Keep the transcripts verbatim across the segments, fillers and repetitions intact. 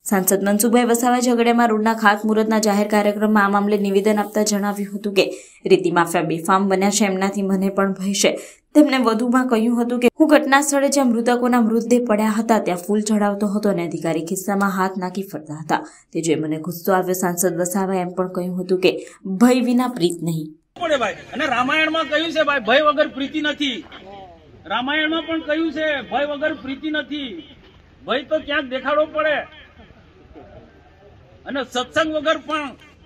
सांसद मनसुखभाई वसावाए झगड़ियामां रोडना खातमुहूर्तना जाहेर कार्यक्रममां आ मामले निवेदन आपता जणाव्युं हतुं के रेती माफिया बेफाम बन्या छे, एमनाथी मने पण भय छे। તેમણે વધુમાં કહ્યું હતું કે હું ઘટના સ્થળે જ્યાં મૃતકોના મૃતદેહ પડ્યા હતા ત્યાં ફૂલ ચડાવતો હતો અને અધિકારી ખિસ્સામાં હાથ નાખી ફરતા હતા, તે જોઈ મને ગુસ્સો આવ્યો। સાંસદ વસાવાએ એમ પણ કહ્યું હતું કે ભય વિના પ્રીત નહીં પડે ભાઈ, અને રામાયણમાં કહ્યું છે ભાઈ ભય વગર પ્રીતિ નથી। રામાયણમાં પણ કહ્યું છે ભય વગર પ્રીતિ નથી। ભય તો ક્યાંક દેખાડવો પડે, અને સત્સંગ વગર પણ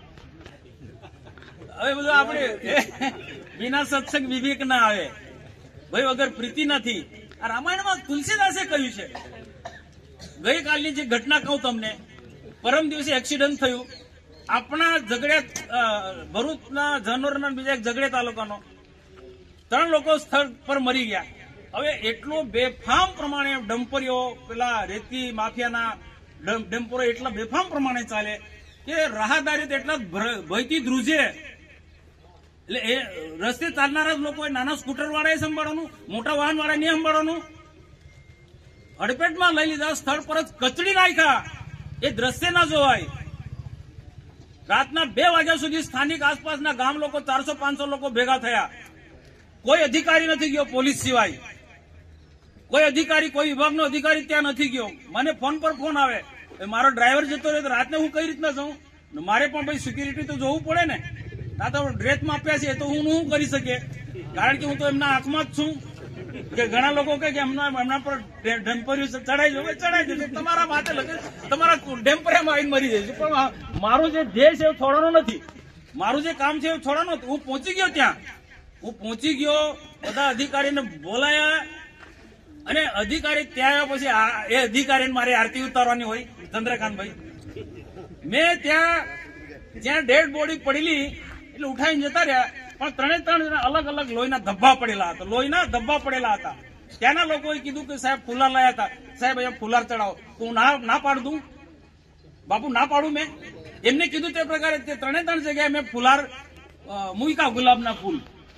હવે બધું આપણે વિના સત્સંગ વિવેક ના આવે। ભય વગર પ્રીતિ નથી। આ રામાયણમાં તુલસીદાસે કહ્યું છે। ગઈકાલની જે ઘટના કહું તમને, પરમ દિવસે એક્સિડન્ટ થયું આપણા ઝઘડિયા ભરૂચના જનોરના બીજા એક ઝઘડિયા તાલુકાનો, ત્રણ લોકો સ્થળ પર મરી ગયા। હવે એટલો બેફામ પ્રમાણે ડમ્પરીઓ પેલા રેતી માફિયાના ડમ્પરો એટલા બેફામ પ્રમાણે ચાલે કે રાહદારી તો એટલા ભયથી ધ્રુજે। એટલે એ રસ્તે ચાલનારા લોકો નાના સ્કૂટર વાળાએ સંભાળવાનું, મોટા વાહન વાળા નહીં સંભાળવાનું। હડપેટમાં લઈ લીધા, સ્થળ પર જ કચડી નાખ્યા। એ દ્રશ્ય ના જોવાય। રાતના બે વાગ્યા સુધી સ્થાનિક આસપાસના ગામ લોકો ચારસો પાંચસો લોકો ભેગા થયા। કોઈ અધિકારી નથી ગયો પોલીસ સિવાય, કોઈ અધિકારી કોઈ વિભાગનો અધિકારી ત્યાં નથી ગયો। મને ફોન પર ફોન આવે, મારો ડ્રાઈવર જતો રહ્યો તો રાતને હું કઈ રીતના જાઉં? મારે પણ ભાઈ સિક્યુરિટી તો જોવું પડે ને। આ તો ડ્રેસ માપ્યા છે તો હું શું કરી શકે, કારણ કે હું તો એમના આંખમાં જ છું। કે ઘણા લોકો કહે કે એમના એમના પર ડેમ્પર્યું ચડાઈ જવું, ચડાઈ જશે, તમારા માથે લગે તમારા ડેમ્પરિયામાં આવીને મરી જશે। પણ મારું જે ધ્યેય છે એ છોડવાનો નથી, મારું જે કામ છે એ છોડવાનું નથી। હું પહોંચી ગયો ત્યાં, હું પહોંચી ગયો, બધા અધિકારીને બોલાયા, અને અધિકારી ત્યાં આવ્યા પછી એ અધિકારીને મારે આરતી ઉતારવાની હોય, ચંદ્રકાંતભાઈ। મેં ત્યાં જ્યાં ડેડ બોડી પડેલી એટલે ઉઠાઈને જતા રહ્યા, પણ ત્રણે ત્રણ અલગ અલગ લોહીના ધબ્બા પડેલા હતા, લોહીના ધબ્બા પડેલા હતા। ત્યાંના લોકોએ કીધું કે સાહેબ ફુલાર લાયા હતા, સાહેબ અહીંયા ફુલાર ચડાવો। તો હું ના ના પાડું દઉં બાપુ, ના પાડું મેં એમને કીધું તે પ્રકારે તે ત્રણે ત્રણ જગ્યાએ મેં ફુલાર મૂક્યા, ગુલાબના ફૂલ।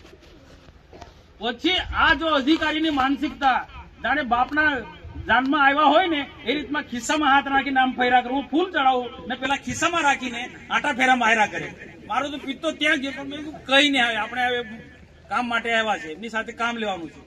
પછી આ જો અધિકારીની માનસિકતા જાણે બાપના જાનમાં આવ્યા હોય ને એ રીતમાં ખિસ્સામાં હાથ રાખીને આમ ફેરા કરે, હું ફૂલ ચડાવું ને પેલા ખિસ્સામાં રાખીને આટા ફેરા માર્યા કરે। મારો તો પિત્તો ત્યાં ગયો, પણ મેં કઈ નહીં આવે, આપણે હવે કામ માટે આવ્યા છે, એમની સાથે કામ લેવાનું છે।